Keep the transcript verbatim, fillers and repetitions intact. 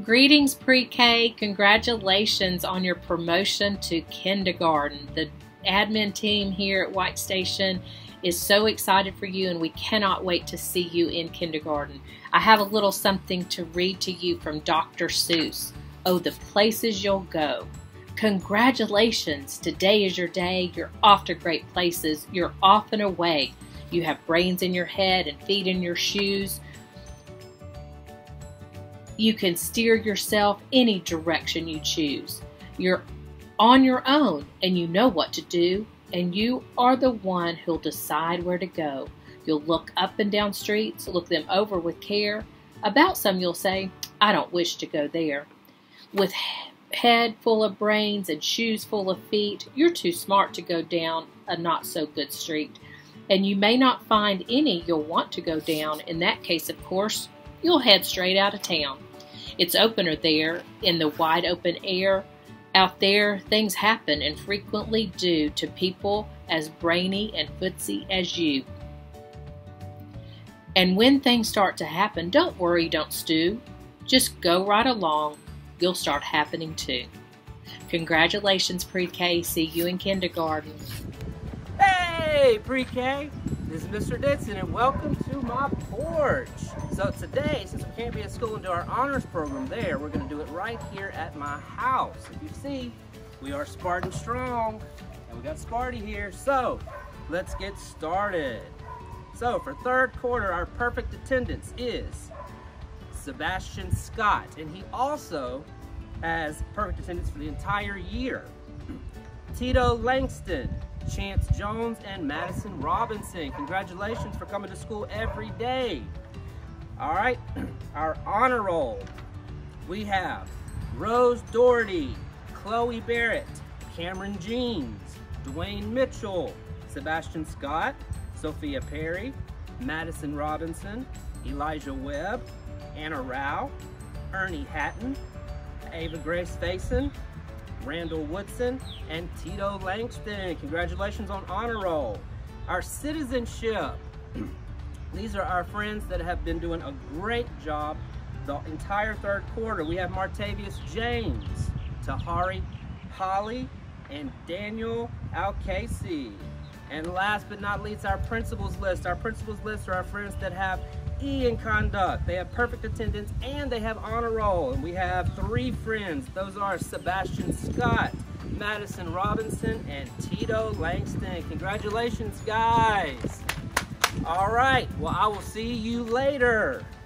Greetings, pre-K. Congratulations on your promotion to kindergarten. The admin team here at White Station is so excited for you, and we cannot wait to see you in kindergarten. I have a little something to read to you from Doctor Seuss. Oh, the places you'll go. Congratulations. Today is your day. You're off to great places. You're off and away. You have brains in your head and feet in your shoes. You can steer yourself any direction you choose. You're on your own and you know what to do, and you are the one who'll decide where to go. You'll look up and down streets, look them over with care. About some you'll say, I don't wish to go there. With head full of brains and shoes full of feet, you're too smart to go down a not so good street. And you may not find any you'll want to go down. In that case, of course, you'll head straight out of town. It's opener there in the wide open air. Out there, things happen and frequently do to people as brainy and footsy as you. And when things start to happen, don't worry, don't stew. Just go right along. You'll start happening too. Congratulations, pre-K. See you in kindergarten. Hey, pre-K. This is Mister Denson, and welcome to my porch. So today, since we can't be at school and do our honors program there, we're going to do it right here at my house. If you see, we are Spartan strong, and we got Sparty here. So let's get started. So for third quarter, our perfect attendance is Sebastian Scott, and he also has perfect attendance for the entire year. Tito Langston, Chance Jones, and Madison Robinson. Congratulations for coming to school every day. All right, our honor roll. We have Rose Doherty, Chloe Barrett, Cameron Jeans, Dwayne Mitchell, Sebastian Scott, Sophia Perry, Madison Robinson, Elijah Webb, Anna Rao, Ernie Hatton, Ava Grace Faison, Randall Woodson, and Tito Langston. Congratulations on honor roll. Our citizenship. These are our friends that have been doing a great job the entire third quarter. We have Martavius James, Tahari Holly, and Daniel Alcasey. And last but not least, our principals list. Our principals list are our friends that have E in conduct. They have perfect attendance and they have honor roll. And we have three friends. Those are Sebastian Scott, Madison Robinson, and Tito Langston. Congratulations, guys. All right, well, I will see you later.